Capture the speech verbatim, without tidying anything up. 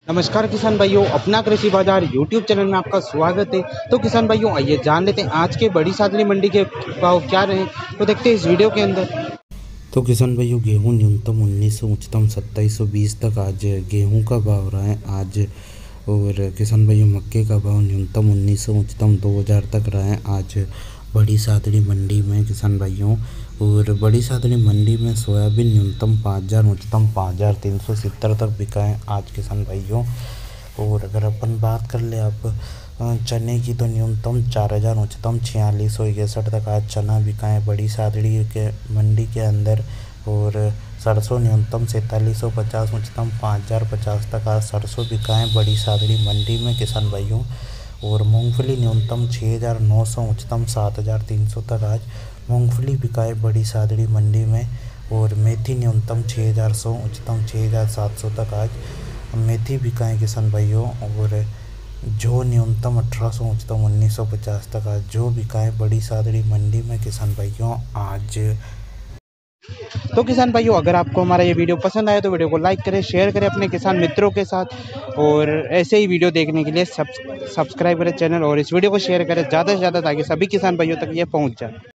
नमस्कार किसान भाइयों, अपना कृषि बाजार यूट्यूब चैनल में आपका स्वागत है। तो किसान भाइयों, आइए जान लेते हैं आज के बड़ी सादड़ी मंडी के भाव क्या रहे, तो देखते हैं इस वीडियो के अंदर। तो किसान भाइयों, गेहूं न्यूनतम उन्नीस सौ उच्चतम सत्ताईस सौ बीस तक आज गेहूं का भाव रहा है आज। और किसान भाइयों, मक्के का भाव न्यूनतम उन्नीस सौ उच्चतम दो हज़ार तक रहा है आज बड़ी सादड़ी मंडी में किसान भाइयों। और बड़ी सादड़ी मंडी में सोयाबीन न्यूनतम पाँच हज़ार उच्चतम पाँच हज़ार तीन सौ सत्तर तक बिका है आज किसान भाइयों। और अगर अपन बात कर ले आप चने की, तो न्यूनतम चार हज़ार उच्चतम छियालीस सौ इकसठ तक आज चना बिका है बड़ी सादड़ी के मंडी के अंदर। और सरसों न्यूनतम सैंतालीस सौ पचास उच्चतम पाँच हज़ार पचास तक आज सरसों बिका है बड़ी सादड़ी मंडी में किसान भाइयों। और मूंगफली न्यूनतम छः हज़ार नौ सौ उच्चतम सात हज़ार तीन सौ तक आज मूंगफली बिका है बड़ी सादड़ी मंडी में। और मेथी न्यूनतम छः हज़ार सौ उच्चतम छः हज़ार सात सौ तक आज मेथी बिका है किसान भाइयों। और जो न्यूनतम अठारह सौ उच्चतम उन्नीस सौ पचास तक आज जो बिका है बड़ी सादड़ी मंडी में किसान भाइयों आज। तो किसान भाइयों, अगर आपको हमारा ये वीडियो पसंद आए तो वीडियो को लाइक करें, शेयर करें अपने किसान मित्रों के साथ। और ऐसे ही वीडियो देखने के लिए सब्सक्राइब करें चैनल, और इस वीडियो को शेयर करें ज़्यादा से ज़्यादा ताकि सभी किसान भाइयों तक ये पहुंच जाए।